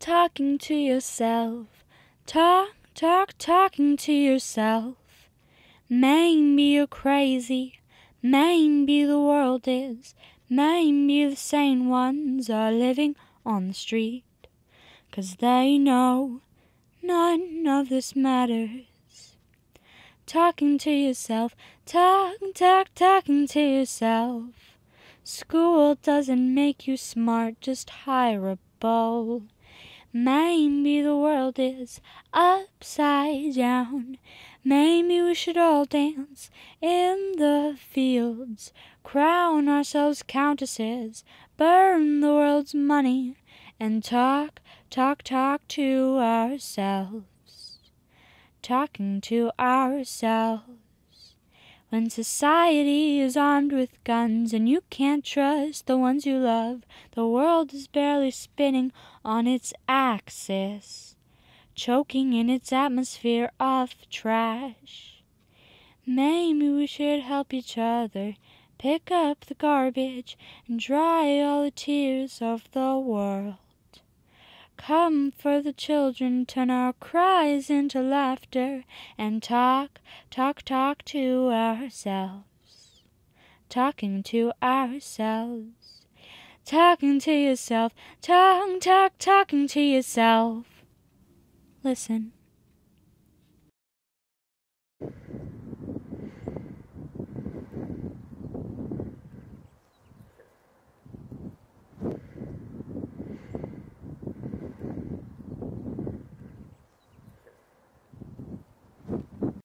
talking to yourself. Talking to yourself. Maybe you're crazy, maybe the world is, maybe the sane ones are living on the street, 'cause they know none of this matters. Talking to yourself, talking to yourself. School doesn't make you smart, just hireable. Maybe the world is upside down. Maybe we should all dance in the fields, crown ourselves countesses, burn the world's money, and talk to ourselves. Talking to ourselves. When society is armed with guns and you can't trust the ones you love, the world is barely spinning on its axis, choking in its atmosphere of trash. Maybe we should help each other pick up the garbage and dry all the tears of the world. Come for the children, turn our cries into laughter, and talk to ourselves. Talking to ourselves. Talking to yourself. Talking to yourself. Listen.